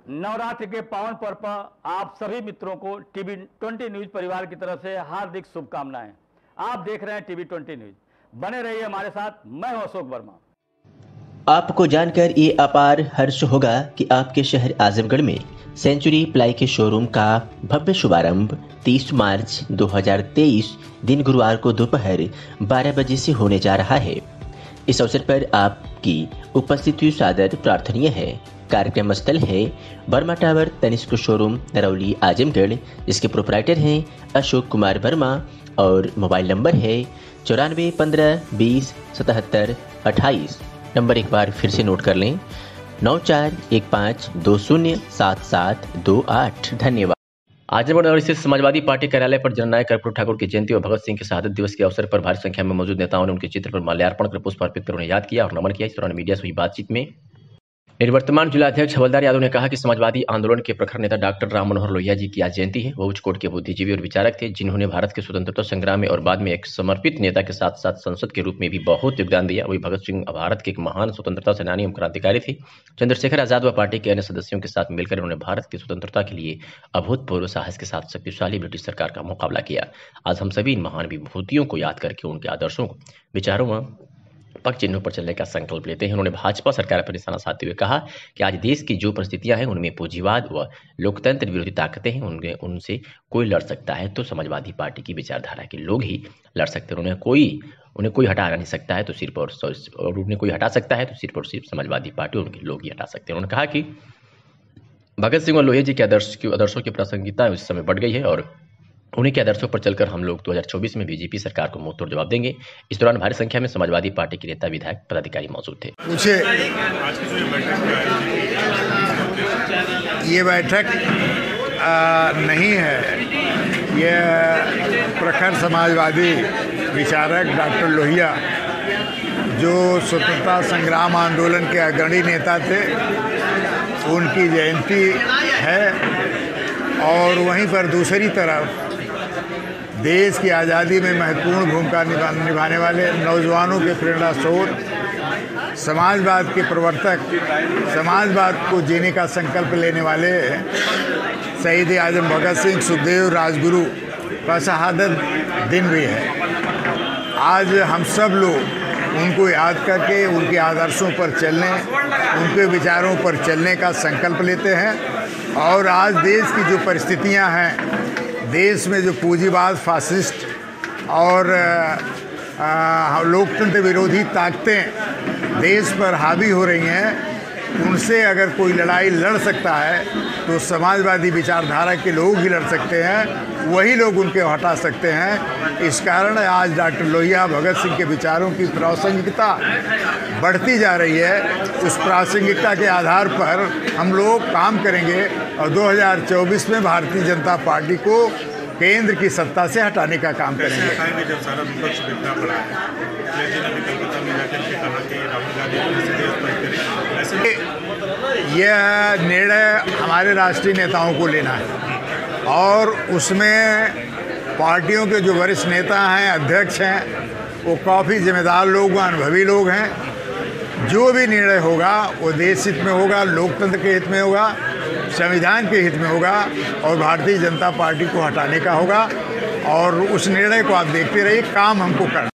नवरात्रि के पावन पर्व पर आप सभी मित्रों को टीवी 20 न्यूज परिवार की तरफ से हार्दिक शुभकामनाएं। आप देख रहे हैं टीवी 20 न्यूज। बने रहिए हमारे साथ। मैं हूं अशोक वर्मा। आपको जानकर ये अपार हर्ष होगा कि आपके शहर आजमगढ़ में सेंचुरी प्लाई के शोरूम का भव्य शुभारंभ 30 मार्च 2023 दिन गुरुवार को दोपहर 12 बजे से होने जा रहा है। इस अवसर पर आपकी उपस्थिति सादर प्रार्थनीय है। कार्यक्रम स्थल है वर्मा टावर तनिष्क शोरूम नरौली आजमगढ़, जिसके प्रोपराइटर हैं अशोक कुमार वर्मा और मोबाइल नंबर है 94 15 20 77 28। नंबर एक बार फिर से नोट कर लें 9415207728। धन्यवाद। आजमगढ़ नगर स्थित समाजवादी पार्टी कार्यालय पर जननायक कर्पूरी ठाकुर की जयंती और भगत सिंह के शहादत दिवस के अवसर पर भारी संख्या में मौजूद नेताओं ने उनके चित्र पर माल्यार्पण कर पुष्प अर्पित कर उन्हें याद किया और नमन किया। इस दौरान मीडिया से हुई बातचीत में निवर्तमान जिलाध्यक्ष हवलदार यादव ने कहा कि समाजवादी आंदोलन के प्रखर नेता डॉक्टर राम मनोहर लोहिया जी की आज जयंती है। वो उच्च कोटि के बुद्धिजीवी और विचारक थे, जिन्होंने भारत के स्वतंत्रता संग्राम में और बाद में एक समर्पित नेता के साथ साथ संसद के रूप में भी बहुत योगदान दिया। वही भगत सिंह भारत के एक महान स्वतंत्रता सेनानी एवं क्रांतिकारी थे। चंद्रशेखर आजाद व पार्टी के अन्य सदस्यों के साथ मिलकर उन्होंने भारत की स्वतंत्रता के लिए अभूतपूर्व साहस के साथ शक्तिशाली ब्रिटिश सरकार का मुकाबला किया। आज हम सभी इन महान विभूतियों को याद करके उनके आदर्शों को, विचारों व पग चिन्हों पर चलने का संकल्प लेते हैं। उन्होंने भाजपा सरकार पर निशाना साधते हुए कहा कि आज देश की जो परिस्थितियां हैं उनमें पूंजीवाद व लोकतंत्र विरोधी ताकतें हैं, उनसे कोई लड़ सकता है तो समाजवादी पार्टी की विचारधारा के लोग ही लड़ सकते हैं। उन्हें कोई हटा नहीं सकता है तो सिर्फ और उन्हें कोई हटा सकता है तो सिर्फ और सिर्फ समाजवादी पार्टी और उनके लोग ही हटा सकते हैं। उन्होंने कहा कि भगत सिंह और लोहिया जी के आदर्शों की प्रासंगिकता उस समय बढ़ गई है और उन्हीं के आदर्शों पर चलकर हम लोग 2024 में बीजेपी सरकार को मुंह तोड़ जवाब देंगे। इस दौरान भारी संख्या में समाजवादी पार्टी के नेता, विधायक, पदाधिकारी मौजूद थे। ये बैठक नहीं है, ये प्रखर समाजवादी विचारक डॉक्टर लोहिया, जो स्वतंत्रता संग्राम आंदोलन के अग्रणी नेता थे, उनकी जयंती है। और वहीं पर दूसरी तरफ देश की आज़ादी में महत्वपूर्ण भूमिका निभाने वाले नौजवानों के प्रेरणा स्रोत, समाजवाद के प्रवर्तक, समाजवाद को जीने का संकल्प लेने वाले शहीद आजम भगत सिंह, सुखदेव, राजगुरु का शहादत दिन भी है। आज हम सब लोग उनको याद करके उनके आदर्शों पर चलने, उनके विचारों पर चलने का संकल्प लेते हैं। और आज देश की जो परिस्थितियां हैं, देश में जो पूंजीवाद, फासिस्ट और लोकतंत्र विरोधी ताकतें देश पर हावी हो रही हैं, उनसे अगर कोई लड़ाई लड़ सकता है तो समाजवादी विचारधारा के लोग ही लड़ सकते हैं, वही लोग उनके हटा सकते हैं। इस कारण आज डॉक्टर लोहिया, भगत सिंह के विचारों की प्रासंगिकता बढ़ती जा रही है। उस प्रासंगिकता के आधार पर हम लोग काम करेंगे और 2024 में भारतीय जनता पार्टी को केंद्र की सत्ता से हटाने का काम करेंगे। जब सारा विपक्ष बिखरा पड़ा है, कलकत्ता में जाकर के कहा कि राहुल गांधी यह निर्णय हमारे राष्ट्रीय नेताओं को लेना है और उसमें पार्टियों के जो वरिष्ठ नेता हैं, अध्यक्ष हैं, वो काफ़ी जिम्मेदार लोग, अनुभवी लोग हैं। जो भी निर्णय होगा वो देश हित में होगा, लोकतंत्र के हित में होगा, संविधान के हित में होगा और भारतीय जनता पार्टी को हटाने का होगा। और उस निर्णय को आप देखते रहिए, काम हमको करना।